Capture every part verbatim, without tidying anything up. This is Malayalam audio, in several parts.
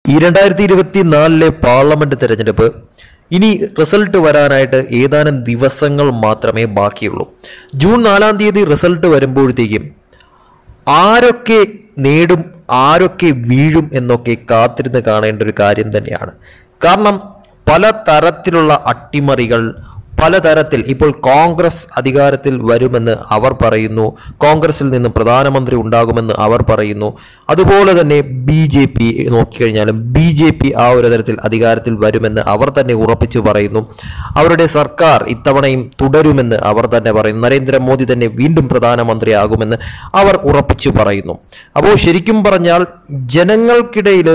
ഈ രണ്ടായിരത്തി ഇരുപത്തി നാലിലെ പാർലമെന്റ് തെരഞ്ഞെടുപ്പ് ഇനി റിസൾട്ട് വരാനായിട്ട് ഏതാനും ദിവസങ്ങൾ മാത്രമേ ബാക്കിയുള്ളൂ. ജൂൺ നാലാം തീയതി റിസൾട്ട് വരുമ്പോഴത്തേക്കും ആരൊക്കെ നേടും ആരൊക്കെ വീഴും എന്നൊക്കെ കാത്തിരുന്ന് കാണേണ്ട ഒരു കാര്യം തന്നെയാണ്. കാരണം പല തരത്തിലുള്ള അട്ടിമറികൾ, പലതരത്തിൽ ഇപ്പോൾ കോൺഗ്രസ് അധികാരത്തിൽ വരുമെന്ന് അവർ പറയുന്നു, കോൺഗ്രസിൽ നിന്ന് പ്രധാനമന്ത്രി ഉണ്ടാകുമെന്ന് അവർ പറയുന്നു. അതുപോലെ തന്നെ ബി ജെ പി നോക്കിക്കഴിഞ്ഞാലും ബി ജെ പി ആ ഒരു തരത്തിൽ അധികാരത്തിൽ വരുമെന്ന് അവർ തന്നെ ഉറപ്പിച്ചു പറയുന്നു. അവരുടെ സർക്കാർ ഇത്തവണയും തുടരുമെന്ന് അവർ തന്നെ പറയുന്നു. നരേന്ദ്രമോദി തന്നെ വീണ്ടും പ്രധാനമന്ത്രിയാകുമെന്ന് അവർ ഉറപ്പിച്ചു പറയുന്നു. അപ്പോൾ ശരിക്കും പറഞ്ഞാൽ ജനങ്ങൾക്കിടയിൽ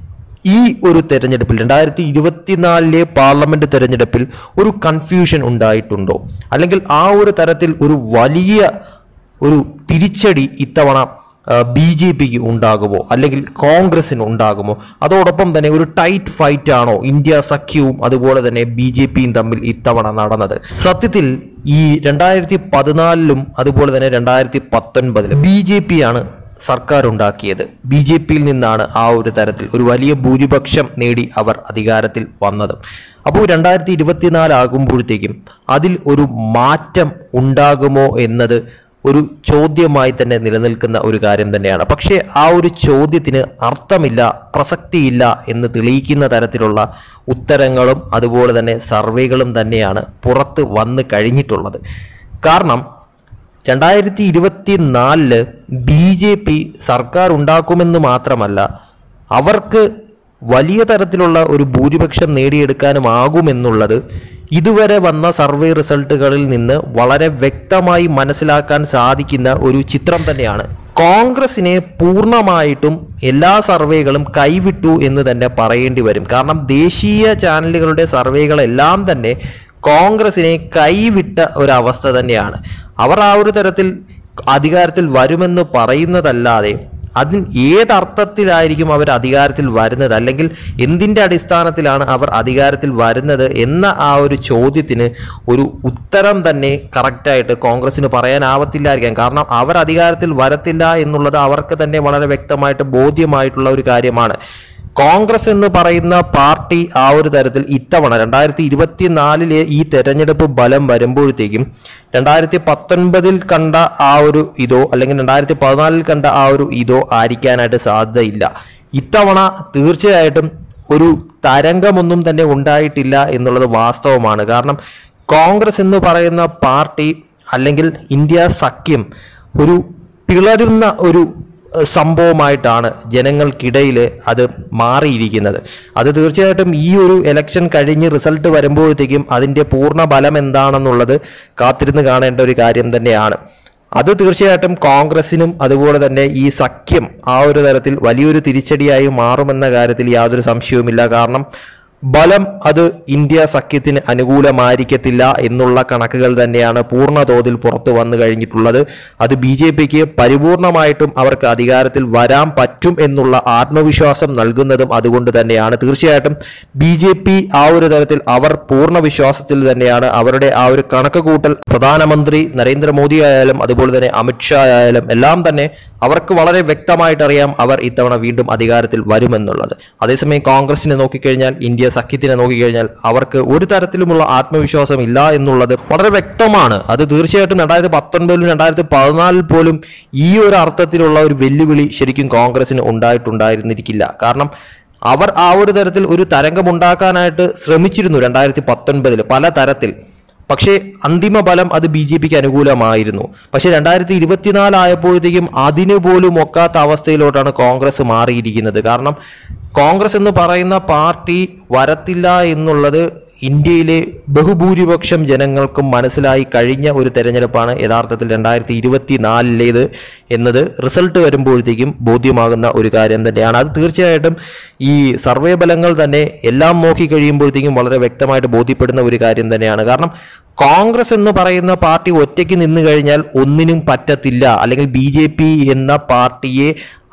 ഈ ഒരു തെരഞ്ഞെടുപ്പിൽ രണ്ടായിരത്തി ഇരുപത്തിനാലിലെ പാർലമെന്റ് തെരഞ്ഞെടുപ്പിൽ ഒരു കൺഫ്യൂഷൻ ഉണ്ടായിട്ടുണ്ടോ, അല്ലെങ്കിൽ ആ ഒരു തരത്തിൽ ഒരു വലിയ ഒരു തിരിച്ചടി ഇത്തവണ ബി ജെ പിക്ക് ഉണ്ടാകുമോ, അല്ലെങ്കിൽ കോൺഗ്രസിന് ഉണ്ടാകുമോ? അതോടൊപ്പം തന്നെ ഒരു ടൈറ്റ് ഫൈറ്റ് ആണോ ഇന്ത്യ സഖ്യവും അതുപോലെ തന്നെ ബി ജെ പിയും തമ്മിൽ ഇത്തവണ നടന്നത്? സത്യത്തിൽ ഈ രണ്ടായിരത്തി പതിനാലിലും അതുപോലെ തന്നെ രണ്ടായിരത്തി പത്തൊൻപതിലും ബി ജെ പി ആണ് സർക്കാർ ഉണ്ടാക്കിയത്. ബി ജെ പിയിൽ നിന്നാണ് ആ ഒരു തരത്തിൽ ഒരു വലിയ ഭൂരിപക്ഷം നേടി അവർ അധികാരത്തിൽ വന്നത്. അപ്പോൾ രണ്ടായിരത്തി ഇരുപത്തിനാല് ആകുമ്പോഴത്തേക്കും അതിൽ ഒരു മാറ്റം ഉണ്ടാകുമോ എന്നത് ഒരു ചോദ്യമായി തന്നെ നിലനിൽക്കുന്ന ഒരു കാര്യം തന്നെയാണ്. പക്ഷേ ആ ഒരു ചോദ്യത്തിന് അർത്ഥമില്ല, പ്രസക്തിയില്ല എന്ന് തെളിയിക്കുന്ന തരത്തിലുള്ള ഉത്തരങ്ങളും അതുപോലെ തന്നെ സർവേകളും തന്നെയാണ് പുറത്ത് വന്ന് കഴിഞ്ഞിട്ടുള്ളത്. കാരണം രണ്ടായിരത്തി ഇരുപത്തി നാലില് ബി ജെ പി സർക്കാർ ഉണ്ടാക്കുമെന്ന് മാത്രമല്ല, അവർക്ക് വലിയ തരത്തിലുള്ള ഒരു ഭൂരിപക്ഷം നേടിയെടുക്കാനുമാകുമെന്നുള്ളത് ഇതുവരെ വന്ന സർവേ റിസൾട്ടുകളിൽ നിന്ന് വളരെ വ്യക്തമായി മനസ്സിലാക്കാൻ സാധിക്കുന്ന ഒരു ചിത്രം തന്നെയാണ്. കോൺഗ്രസിനെ പൂർണ്ണമായിട്ടും എല്ലാ സർവേകളും കൈവിട്ടു എന്ന് തന്നെ പറയേണ്ടി വരും. കാരണം ദേശീയ ചാനലുകളുടെ സർവേകളെല്ലാം തന്നെ കോൺഗ്രസിനെ കൈവിട്ട ഒരവസ്ഥ തന്നെയാണ്. അവർ ആ ഒരു തരത്തിൽ അധികാരത്തിൽ വരുമെന്ന് പറയുന്നതല്ലാതെ അതിന് ഏതർത്ഥത്തിലായിരിക്കും അവർ അധികാരത്തിൽ വരുന്നത്, അല്ലെങ്കിൽ എന്തിൻ്റെ അടിസ്ഥാനത്തിലാണ് അവർ അധികാരത്തിൽ വരുന്നത് എന്ന ആ ഒരു ചോദ്യത്തിന് ഒരു ഉത്തരം തന്നെ കറക്റ്റായിട്ട് കോൺഗ്രസിന് പറയാനാവത്തില്ലായിരിക്കാം. കാരണം അവർ അധികാരത്തിൽ വരത്തില്ല എന്നുള്ളത് അവർക്ക് തന്നെ വളരെ വ്യക്തമായിട്ട് ബോധ്യമായിട്ടുള്ള ഒരു കാര്യമാണ്. കോൺഗ്രസ് എന്ന് പറയുന്ന പാർട്ടി ആ ഒരു തരത്തിൽ ഇത്തവണ രണ്ടായിരത്തി ഇരുപത്തി നാലിലെ ഈ തെരഞ്ഞെടുപ്പ് ഫലം വരുമ്പോഴത്തേക്കും രണ്ടായിരത്തി പത്തൊൻപതിൽ കണ്ട ആ ഒരു ഇതോ അല്ലെങ്കിൽ രണ്ടായിരത്തി പതിനാലിൽ കണ്ട ആ ഒരു ഇതോ ആയിരിക്കാനായിട്ട് സാധ്യതയില്ല. ഇത്തവണ തീർച്ചയായിട്ടും ഒരു തരംഗമൊന്നും തന്നെ ഉണ്ടായിട്ടില്ല എന്നുള്ളത് വാസ്തവമാണ്. കാരണം കോൺഗ്രസ് എന്ന് പറയുന്ന പാർട്ടി അല്ലെങ്കിൽ ഇന്ത്യ സഖ്യം ഒരു പിളരുന്ന ഒരു സംഭവമായിട്ടാണ് ജനങ്ങൾക്കിടയിൽ അത് മാറിയിരിക്കുന്നത്. അത് തീർച്ചയായിട്ടും ഈ ഒരു ഇലക്ഷൻ കഴിഞ്ഞ് റിസൾട്ട് വരുമ്പോഴത്തേക്കും അതിൻ്റെ പൂർണ്ണ ഫലം എന്താണെന്നുള്ളത് കാത്തിരുന്ന് കാണേണ്ട ഒരു കാര്യം തന്നെയാണ്. അത് തീർച്ചയായിട്ടും കോൺഗ്രസിനും അതുപോലെ തന്നെ ഈ സഖ്യം ആ ഒരു തരത്തിൽ വലിയൊരു തിരിച്ചടിയായി മാറുമെന്ന കാര്യത്തിൽ യാതൊരു സംശയവുമില്ല. കാരണം ബലം അത് ഇന്ത്യ സഖ്യത്തിന് അനുകൂലമായിരിക്കത്തില്ല എന്നുള്ള കണക്കുകൾ തന്നെയാണ് പൂർണ്ണ തോതിൽ പുറത്തു വന്നു കഴിഞ്ഞിട്ടുള്ളത്. അത് ബി ജെ പിക്ക് പരിപൂർണമായിട്ടും അവർക്ക് അധികാരത്തിൽ വരാൻ പറ്റും എന്നുള്ള ആത്മവിശ്വാസം നൽകുന്നതും അതുകൊണ്ട് തന്നെയാണ്. തീർച്ചയായിട്ടും ബി ജെ പി ആ ഒരു തരത്തിൽ അവർ പൂർണ്ണ വിശ്വാസത്തിൽ തന്നെയാണ്. അവരുടെ ആ ഒരു കണക്ക് കൂട്ടൽ പ്രധാനമന്ത്രി നരേന്ദ്രമോദി ആയാലും അതുപോലെ തന്നെ അമിത്ഷാ ആയാലും എല്ലാം തന്നെ അവർക്ക് വളരെ വ്യക്തമായിട്ട് അറിയാം അവർ ഇത്തവണ വീണ്ടും അധികാരത്തിൽ വരുമെന്നുള്ളത്. അതേസമയം കോൺഗ്രസിനെ നോക്കിക്കഴിഞ്ഞാൽ, ഇന്ത്യ സഖ്യത്തിനെ നോക്കിക്കഴിഞ്ഞാൽ അവർക്ക് ഒരു തരത്തിലുമുള്ള ആത്മവിശ്വാസം ഇല്ല എന്നുള്ളത് വളരെ വ്യക്തമാണ്. അത് തീർച്ചയായിട്ടും രണ്ടായിരത്തി പത്തൊൻപതിലും രണ്ടായിരത്തി പതിനാലിൽ പോലും ഈ ഒരു അർത്ഥത്തിലുള്ള ഒരു വെല്ലുവിളി ശരിക്കും കോൺഗ്രസിന് ഉണ്ടായിട്ടുണ്ടായിരുന്നിരിക്കില്ല. കാരണം അവർ ആ ഒരു തരത്തിൽ ഒരു തരംഗമുണ്ടാക്കാനായിട്ട് ശ്രമിച്ചിരുന്നു രണ്ടായിരത്തി പത്തൊൻപതിൽ പല തരത്തിൽ. പക്ഷേ അന്തിമ ഫലം അത് ബി ജെ പിക്ക് അനുകൂലമായിരുന്നു. പക്ഷേ രണ്ടായിരത്തി ഇരുപത്തിനാലായപ്പോഴത്തേക്കും അതിനു പോലും ഒക്കാത്ത അവസ്ഥയിലോട്ടാണ് കോൺഗ്രസ് മാറിയിരിക്കുന്നത്. കാരണം കോൺഗ്രസ് എന്ന് പറയുന്ന പാർട്ടി വരത്തില്ല എന്നുള്ളത് ഇന്ത്യയിലെ ബഹുഭൂരിപക്ഷം ജനങ്ങൾക്കും മനസ്സിലായി കഴിഞ്ഞ ഒരു തെരഞ്ഞെടുപ്പാണ് യഥാർത്ഥത്തിൽ രണ്ടായിരത്തി ഇരുപത്തി നാലിലേത് എന്നത് റിസൾട്ട് വരുമ്പോഴത്തേക്കും ബോധ്യമാകുന്ന ഒരു കാര്യം തന്നെയാണ്. അത് തീർച്ചയായിട്ടും ഈ സർവേ ഫലങ്ങൾ തന്നെ എല്ലാം നോക്കി കഴിയുമ്പോഴത്തേക്കും വളരെ വ്യക്തമായിട്ട് ബോധ്യപ്പെടുന്ന ഒരു കാര്യം തന്നെയാണ്. കാരണം കോൺഗ്രസ് എന്ന് പറയുന്ന പാർട്ടി ഒറ്റയ്ക്ക് നിന്ന് കഴിഞ്ഞാൽ ഒന്നിനും പറ്റത്തില്ല, അല്ലെങ്കിൽ ബി ജെ പി എന്ന പാർട്ടിയെ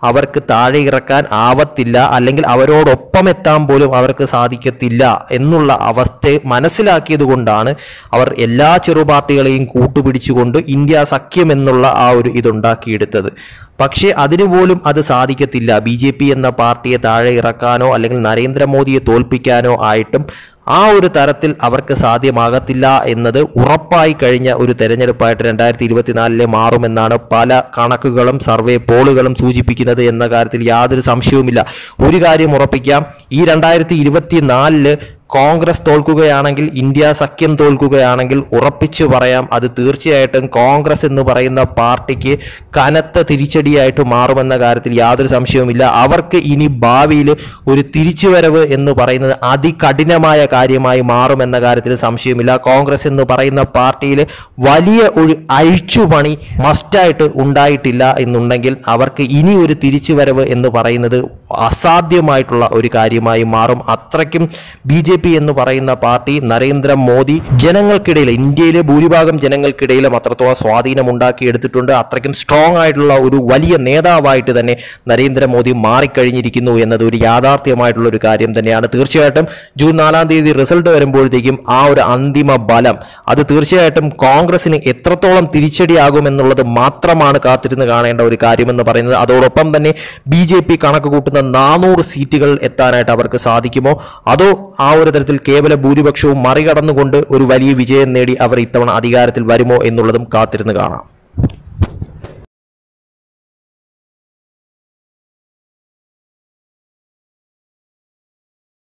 അവർക്ക് താഴെ ഇറക്കാൻ ആവത്തില്ല, അല്ലെങ്കിൽ അവരോടൊപ്പം എത്താൻ പോലും അവർക്ക് സാധിക്കത്തില്ല എന്നുള്ള അവസ്ഥ മനസ്സിലാക്കിയത് കൊണ്ടാണ് അവർ എല്ലാ ചെറു പാർട്ടികളെയും കൂട്ടുപിടിച്ചുകൊണ്ട് ഇന്ത്യ സഖ്യം എന്നുള്ള ആ ഒരു ഇതുണ്ടാക്കിയെടുത്തത്. പക്ഷേ അതിനുപോലും അത് സാധിക്കത്തില്ല. ബി ജെ പി എന്ന പാർട്ടിയെ താഴെ ഇറക്കാനോ അല്ലെങ്കിൽ നരേന്ദ്രമോദിയെ തോൽപ്പിക്കാനോ ആയിട്ടും ആ ഒരു തരത്തിൽ അവർക്ക് സാധ്യമാകത്തില്ല എന്നത് ഉറപ്പായി കഴിഞ്ഞ ഒരു തെരഞ്ഞെടുപ്പായിട്ട് രണ്ടായിരത്തി ഇരുപത്തിനാലിലെ മാറുമെന്നാണ് പല കണക്കുകളും സർവേ പോളുകളും സൂചിപ്പിക്കുന്നത് എന്ന കാര്യത്തിൽ യാതൊരു സംശയവുമില്ല. ഒരു കാര്യം ഉറപ്പിക്കാം, ഈ രണ്ടായിരത്തി ഇരുപത്തിനാലില് കോൺഗ്രസ് തോൽക്കുകയാണെങ്കിൽ, ഇന്ത്യ സഖ്യം തോൽക്കുകയാണെങ്കിൽ ഉറപ്പിച്ചു പറയാം അത് തീർച്ചയായിട്ടും കോൺഗ്രസ് എന്ന് പറയുന്ന പാർട്ടിക്ക് കനത്ത തിരിച്ചടിയായിട്ട് മാറുമെന്ന കാര്യത്തിൽ യാതൊരു സംശയവുമില്ല. അവർക്ക് ഇനി ഭാവിയിൽ ഒരു തിരിച്ചുവരവ് എന്ന് പറയുന്നത് അതികഠിനമായ കാര്യമായി മാറുമെന്ന കാര്യത്തിൽ സംശയമില്ല. കോൺഗ്രസ് എന്ന് പറയുന്ന പാർട്ടിയിൽ വലിയ ഒരു അഴിച്ചുപണി മസ്റ്റായിട്ട് ഉണ്ടായിട്ടില്ല എന്നുണ്ടെങ്കിൽ അവർക്ക് ഇനി ഒരു തിരിച്ചുവരവ് എന്ന് പറയുന്നത് അസാധ്യമായിട്ടുള്ള ഒരു കാര്യമായി മാറും. അത്രയ്ക്കും ബി ജെ പി എന്ന് പറയുന്ന പാർട്ടി നരേന്ദ്രമോദി ജനങ്ങൾക്കിടയിൽ, ഇന്ത്യയിലെ ഭൂരിഭാഗം ജനങ്ങൾക്കിടയിലും അത്രത്തോളം സ്വാധീനം ഉണ്ടാക്കിയെടുത്തിട്ടുണ്ട്. അത്രയ്ക്കും സ്ട്രോങ് ആയിട്ടുള്ള ഒരു വലിയ നേതാവായിട്ട് തന്നെ നരേന്ദ്രമോദി മാറിക്കഴിഞ്ഞിരിക്കുന്നു എന്നത് ഒരു യാഥാർത്ഥ്യമായിട്ടുള്ള ഒരു കാര്യം തന്നെയാണ്. തീർച്ചയായിട്ടും ജൂൺ നാലാം തീയതി റിസൾട്ട് വരുമ്പോഴത്തേക്കും ആ ഒരു അന്തിമ ബലം അത് തീർച്ചയായിട്ടും കോൺഗ്രസിന് എത്രത്തോളം തിരിച്ചടിയാകുമെന്നുള്ളത് മാത്രമാണ് കാത്തിരുന്ന് കാണേണ്ട ഒരു കാര്യമെന്ന് പറയുന്നത്. അതോടൊപ്പം തന്നെ ബി ജെ പി കണക്ക് കൂട്ടുന്ന നാനൂറ് സീറ്റുകൾ എത്താനായിട്ട് അവർക്ക് സാധിക്കുമോ, അതോ ആ ഒരു തരത്തിൽ കേവല ഭൂരിപക്ഷവും മറികടന്നുകൊണ്ട് ഒരു വലിയ വിജയം നേടി അവർ ഇത്തവണ അധികാരത്തിൽ വരുമോ എന്നുള്ളതും കാത്തിരുന്ന് കാണാം.